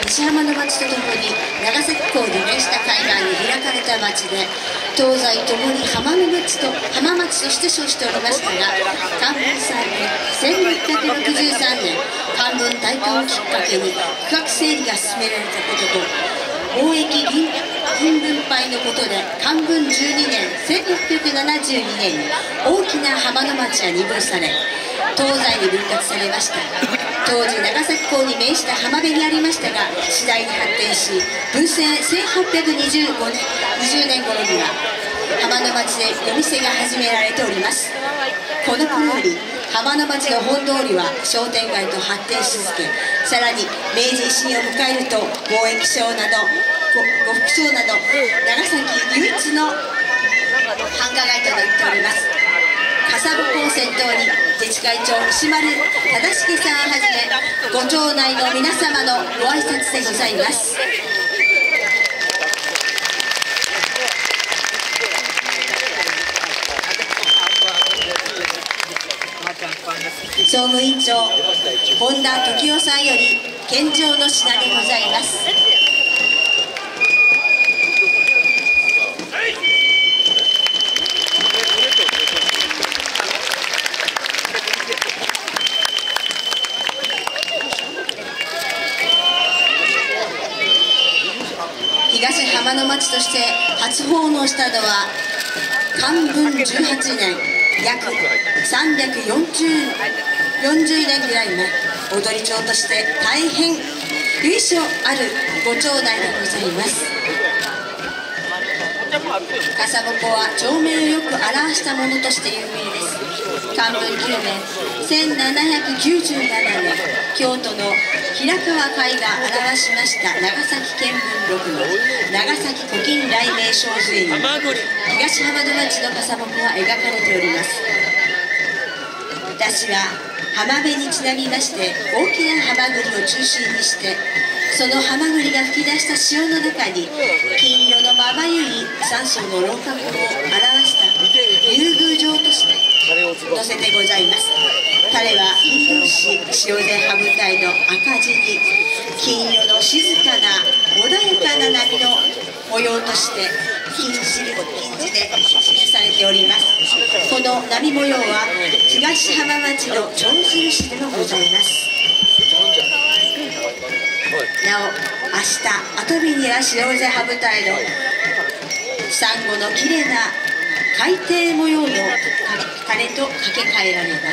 西浜の町とともに長崎港に面した海岸に開かれた町で、東西ともに浜町として称しておりましたが、寛文3年1663年寛文大化をきっかけに区画整理が進められたことと、貿易銀分配のことで寛文12年1672年に大きな浜の町は二分され、東西に分割されました。当時長崎港に面した浜辺にありましたが、次第に発展し、文政1820年頃には浜の町で夜店が始められております。この頃より浜の町の本通りは商店街と発展し続け、さらに明治維新を迎えると貿易商など呉服商など長崎唯一の繁華街となっております。笠保港を先頭に自治会長石丸忠重さんをはじめご町内の皆様のご挨拶でございます。総務委員長本田時夫さんより献上の品でございます。東浜の町として初奉納したのは寛文18年約340年ぐらい前、踊り町として大変由緒あるご町内でございます。笠保湖は町名をよく表したものとして有名です。寛文9年1797年、京都の平川会が表しました長崎県文録の長崎古今来名小図絵に東浜の町の笠保湖は描かれております。私は浜辺にちなみまして大きなハマグリを中心にして、そのハマグリが噴き出した潮の中に金色のまばゆい山荘の楼閣を表した竜宮城として載せてございます。彼は陰陽師塩前羽舞台の赤字に金色の静かな穏やかな波の模様として金字で記されております。この波模様は東浜町の帳印でもございます。なお明日跡日には塩前羽舞台のサンゴのきれいな海底模様の鐘と掛け替えられます。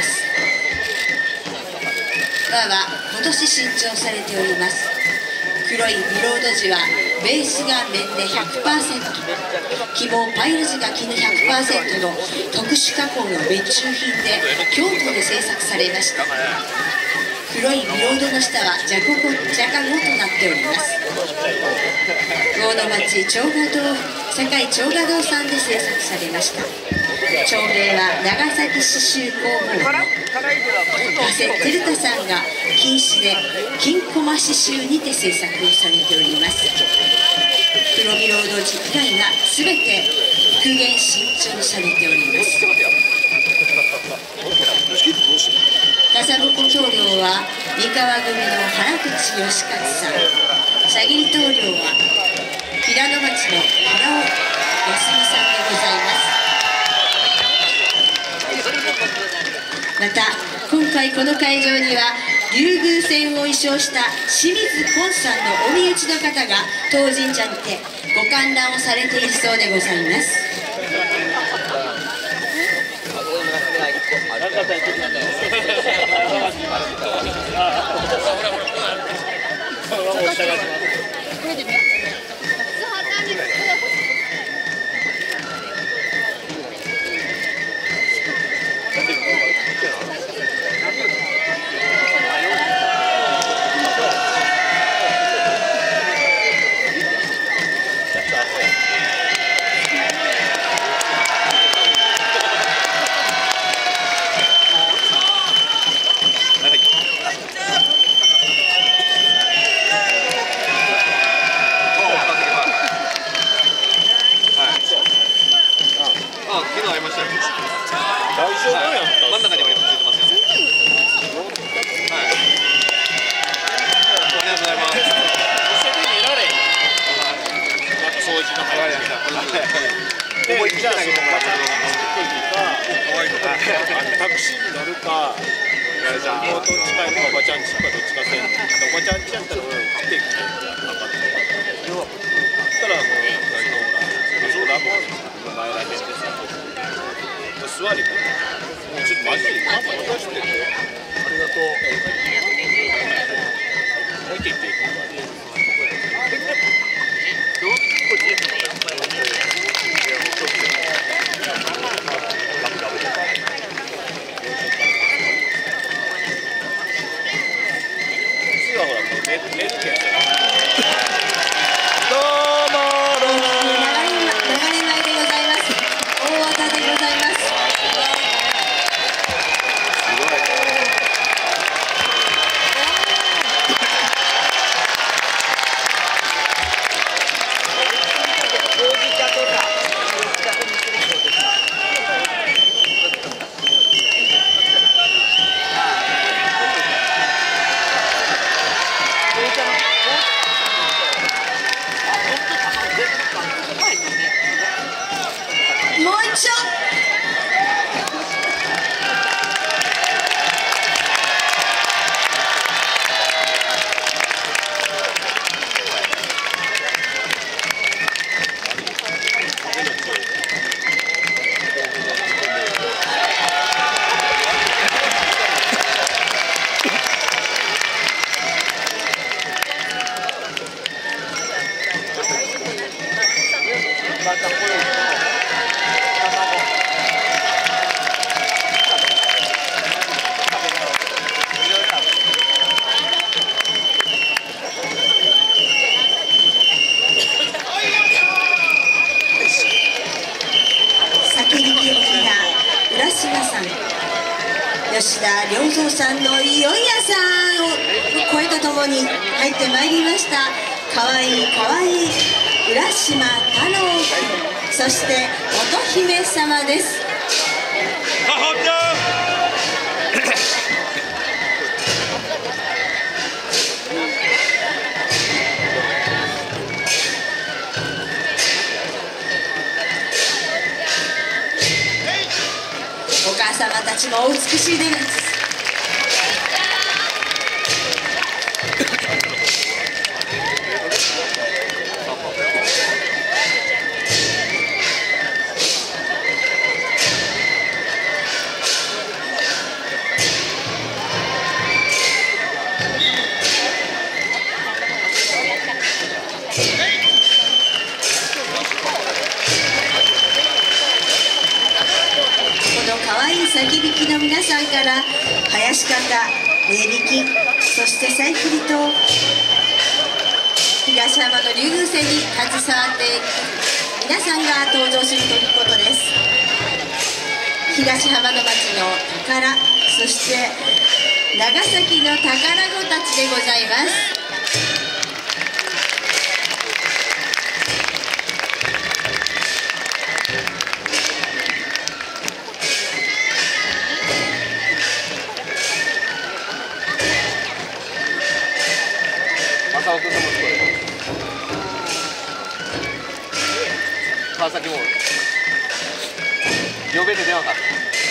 輪は今年新調されております。黒いビロード地はベースが綿で 100%、 希望パイル地が絹 100% の特殊加工の別注品で京都で製作されました。黒いビロードの下はじゃがごとなっております。大野町長賀堂堺長賀堂さんで製作されました。町名は長崎刺繍工房の加瀬照太さんが金糸で金駒刺繍にて制作をされております。黒ビロード地以外は全て復元新調されております。笠保湖棟梁は三河組の原口義勝さん、さぎり棟梁は平野町の原尾康美さんでございます。また今回この会場には竜宮船を衣装した清水昆さんのお身内の方が当神社にてご観覧をされているそうでございます。 妹近いのおばちゃんちかどっちかせん。おばちゃんちやったら俺来てきてなかった。そしたらもうほらラボの前らへんでさ、座りこれ。ちょっとマジでパパ渡してくれ。ありがとう。置いていって。 吉田良三さんの「よいやさん」を声とともに入ってまいりました。かわいいかわいい浦島太郎君、そして乙姫様です。お母様たちもお美しいです。先引きの皆さんから林方、礼力、そして財布りと東浜の竜宮戦に携わっている皆さんが登場するということです。東浜の町の宝、そして長崎の宝子たちでございます。 川崎モール呼べて電話かった。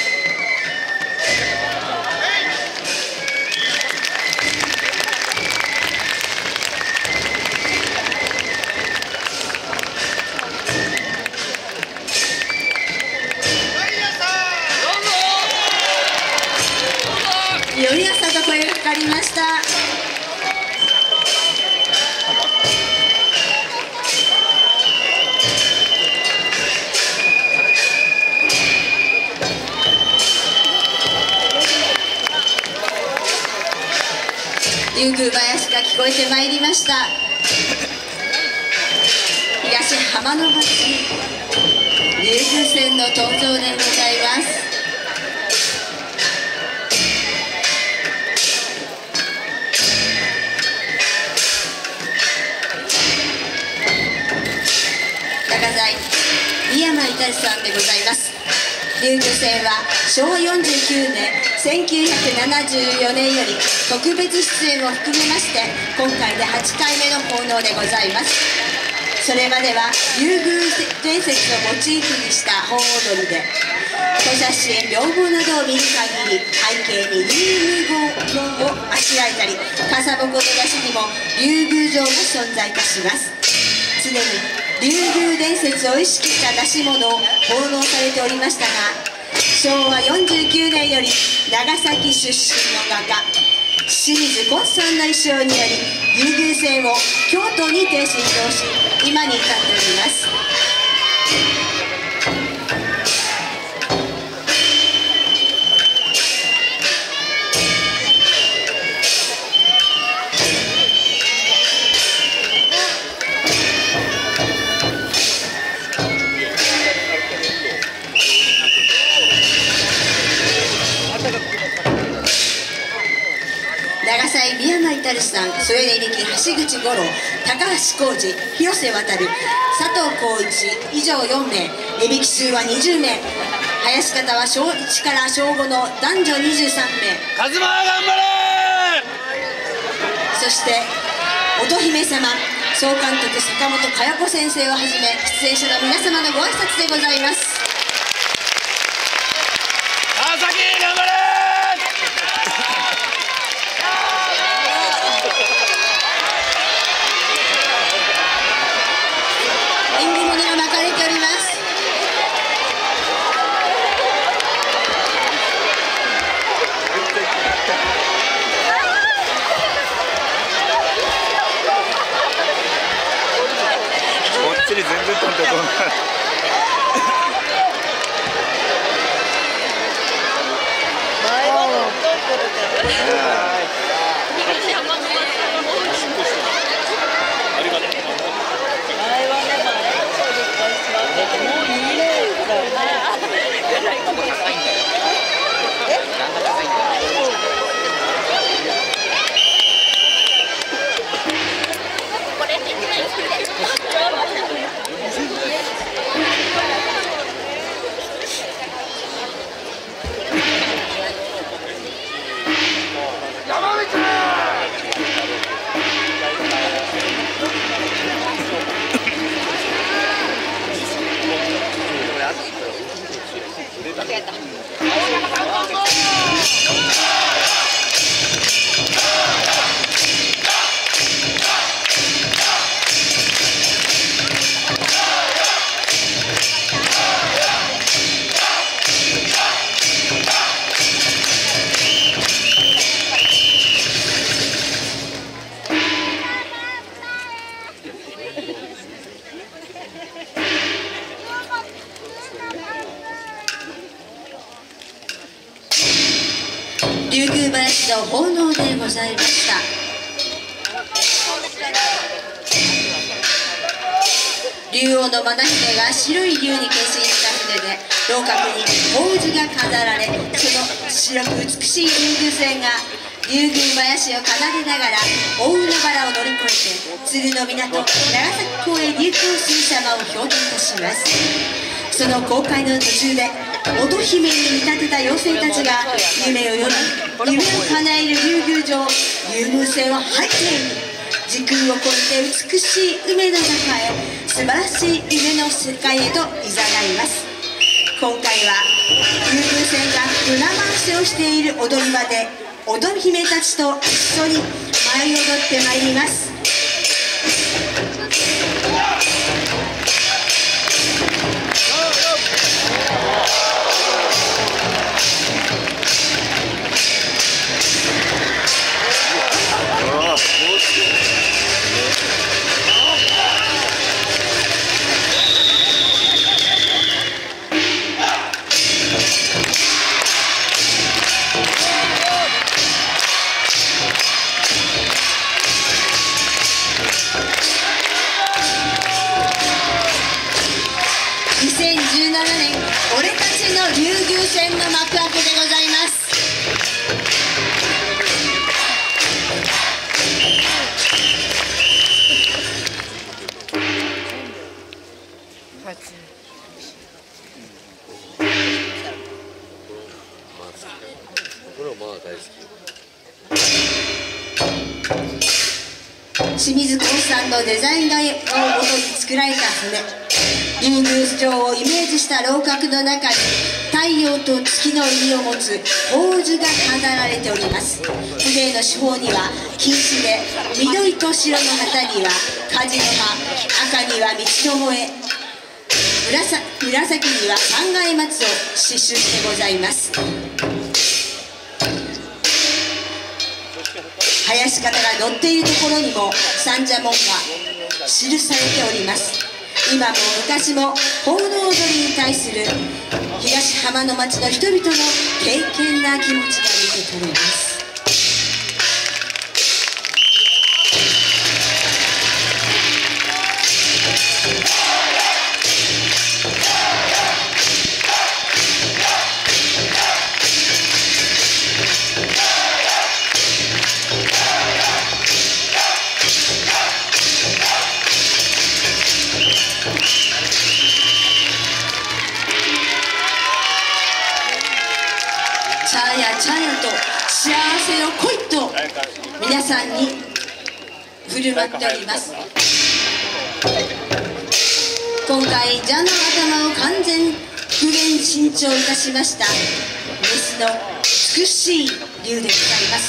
よりやさと声がかかりました。竜宮林が聞こえてまいりました。東浜の町竜宮線の登場でございます。高財宮山至さんでございます。竜宮線は昭和49年1974年より特別出演を含めまして今回で8回目の奉納でございます。それまでは竜宮伝説をモチーフにした本踊りで古写真屏風などを見る限り、背景に竜宮城をあしらえたり、笠鉾の出しにも竜宮城が存在いたします。常に竜宮伝説を意識した出し物を奉納されておりましたが、昭和49年より長崎出身の画家清水崑さんの意匠により竜宮線を京都にて新造し、今に至っております。長西宮山至さん、添根力、橋口五郎、高橋浩二、広瀬渡、佐藤浩一以上4名、値引き数は20名、林方は小1から小5の男女23名。 カズマ頑張れ。 そして乙姫様、総監督坂本佳代子先生をはじめ出演者の皆様のご挨拶でございます。 川崎頑張れ。 縁起物が巻かれております。 こっちに全然飛んでこない。 竜宮林の奉納でございました。竜王の真姫が白い竜に化身した船で、楼閣に宝珠が飾られ、その白く美しい竜宮船が竜宮林を奏でながら大海原を乗り越えて鶴の港長崎港へ流行する様を表現いたします。その航海の途中で乙姫に見立てた妖精たちが夢を呼び、夢を叶える竜宮城竜宮船を背景に時空を超えて美しい海の中へ素晴らしい夢の世界へと誘います。今回は竜宮船が船回しをしている踊り場で踊り姫たちと一緒に舞い踊ってまいります。2017年俺たちの竜宮船の幕開けでございます。これはまあ大好き。 清水興産のデザイン画をもとに作られた船、竜宮城をイメージした楼閣の中に太陽と月の意味を持つ宝珠が飾られております。船の四方には金糸で、緑と白の旗には火事の葉、赤には道の萌え、紫には三階松を刺繍してございます。林方が乗っているところにも三社門が記されております。今も昔も奉納踊りに対する東浜の町の人々の敬虔な気持ちが見て取れます。チャヤチャヤと幸せの恋と皆さんに振る舞っております。今回蛇の頭を完全復元新調いたしましたメスの美しい竜でございます。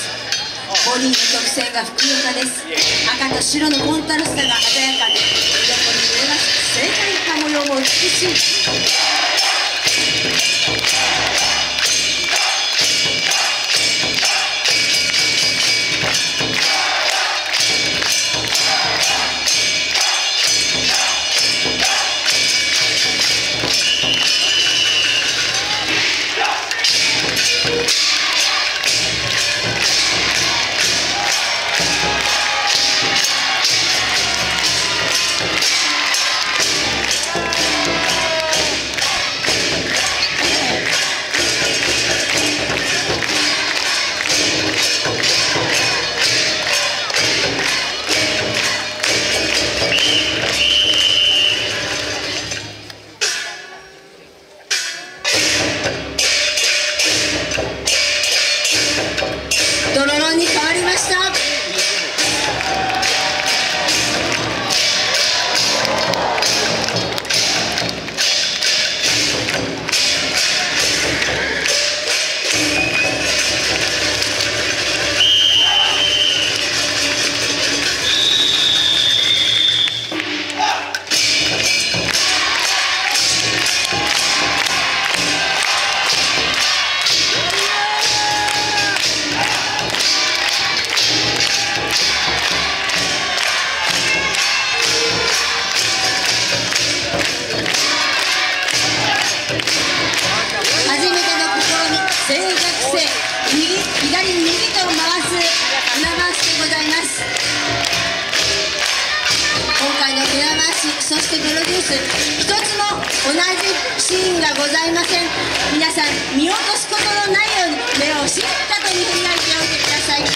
ボディの曲線がふくよかです。赤と白のコントラストが鮮やかで色に見えます。正解か模様も美しい。ドロロンに変わりました。左右と回す船回しでございます。今回の船回し、そしてプロデュース一つも同じシーンがございません。皆さん見落とすことのないように目をしっかり見開いておいてください。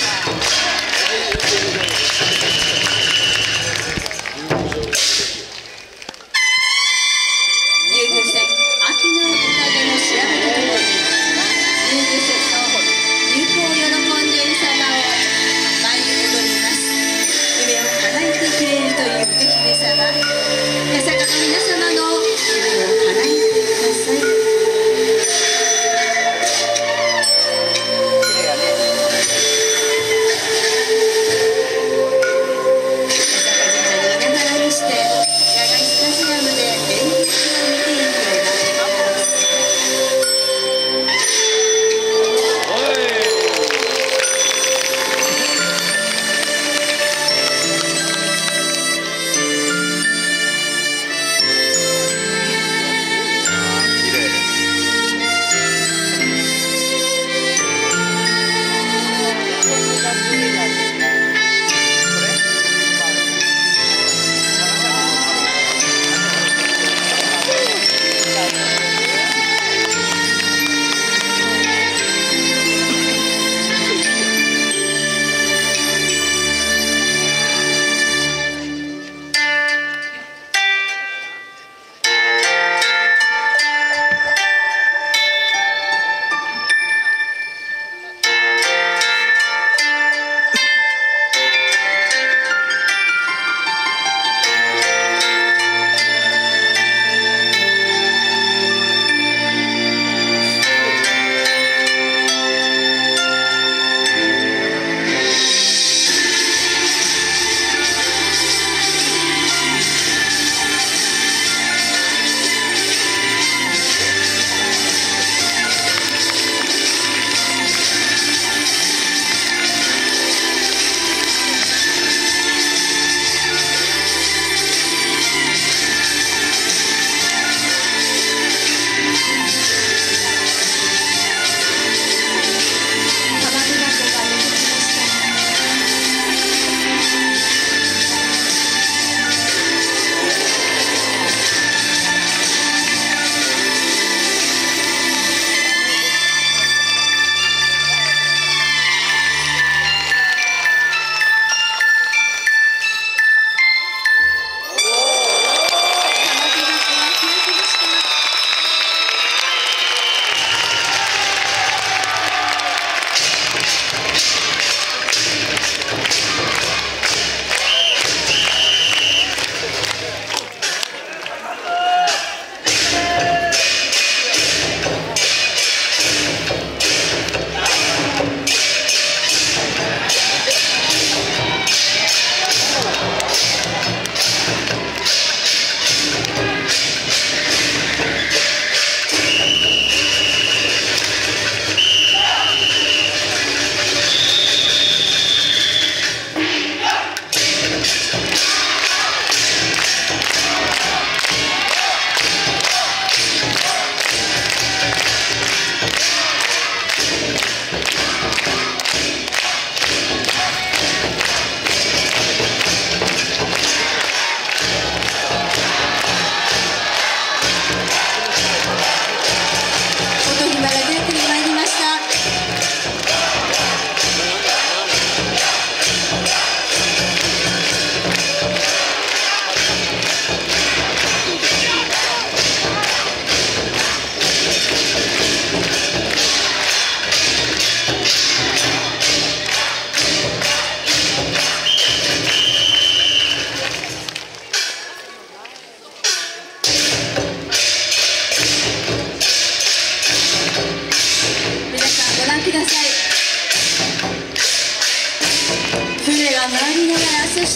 竜宮線秋の宴の調べとともに竜宮線の流行を喜んでいる様を舞い踊ります。夢を叶えてくれるという歌姫様、八坂の皆様の夢を叶えてください。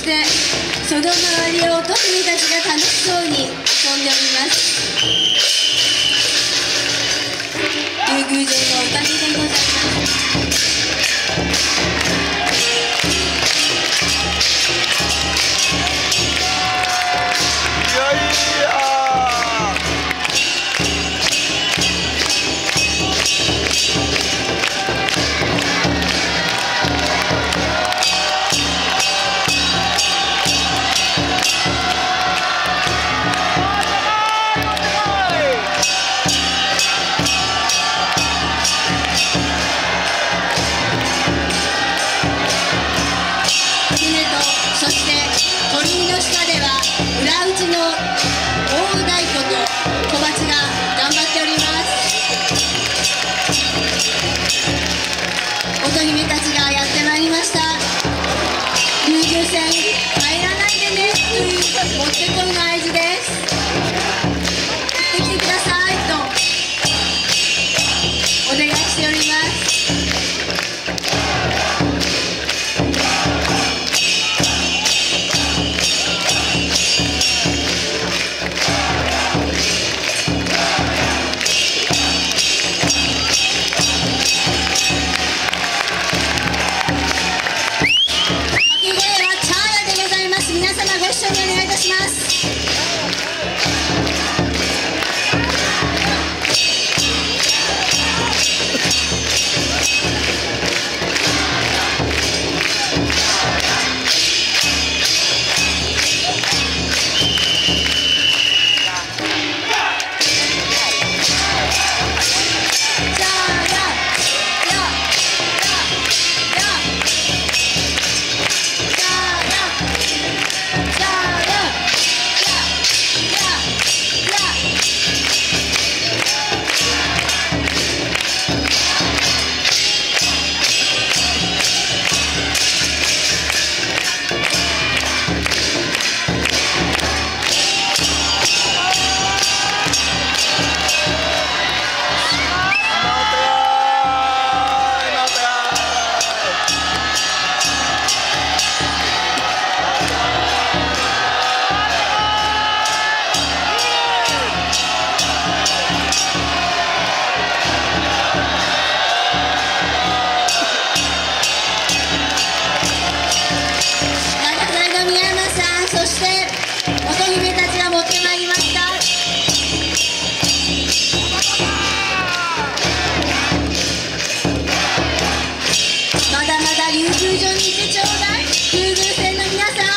してその周りを乙姫たちが楽しそうに遊んでおります。竜宮城の宴でございます。そして鳥居の下では裏打ちの大太鼓と小鉢が頑張っております。乙姫たちがやってまいりました。竜宮船入らないでねというもってこいの合図です。行ってきてくださいとお願いしております。竜宮城にいてちょうだい。竜宮船の皆さん、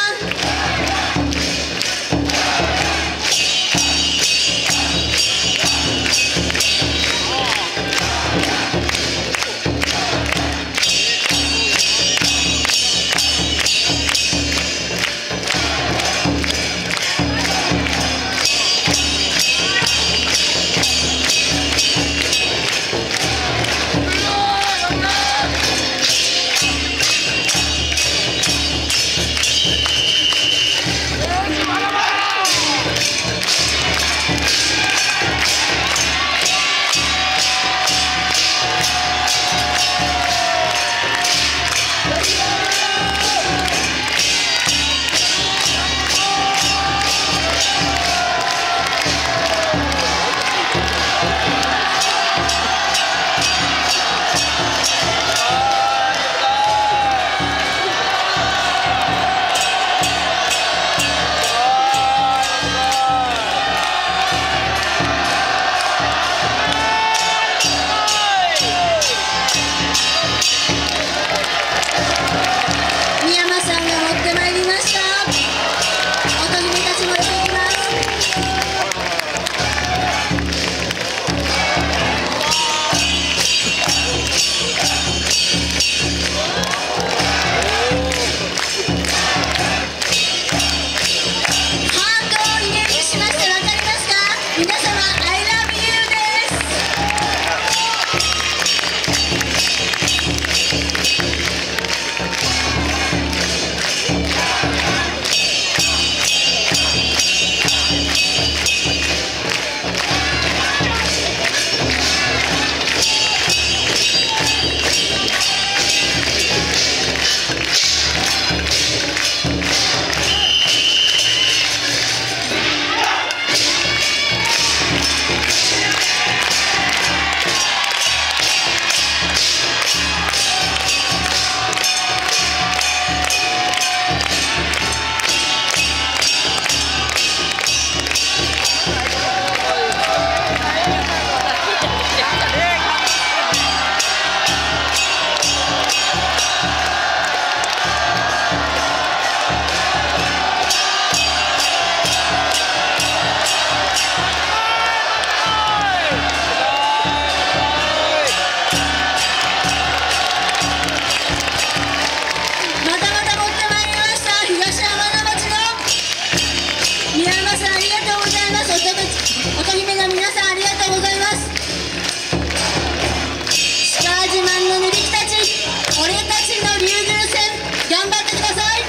山さんありがとうございます。乙姫の皆さんありがとうございます。石川自慢の塗り木たち、俺たちの竜宮戦頑張ってください。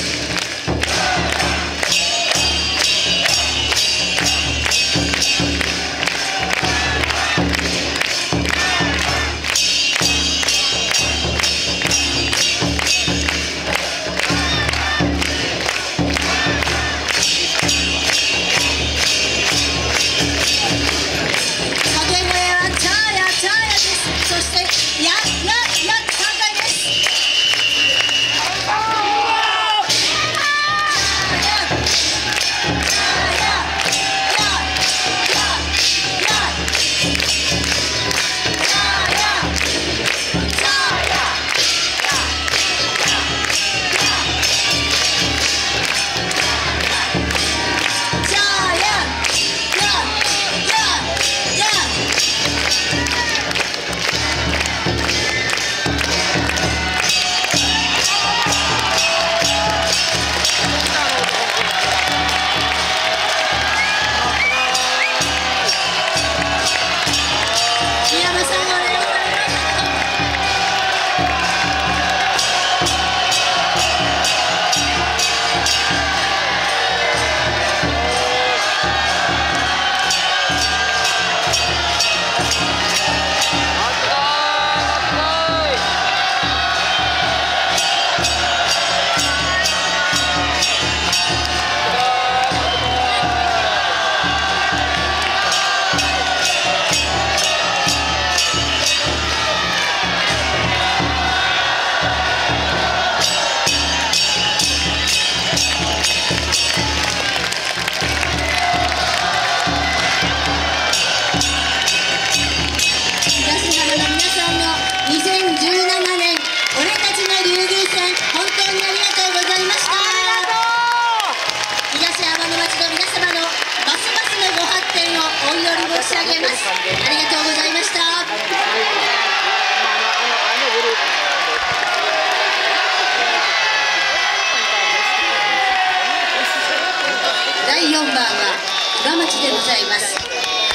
申し上げます。ありがとうございました。第4番は岩町でございます。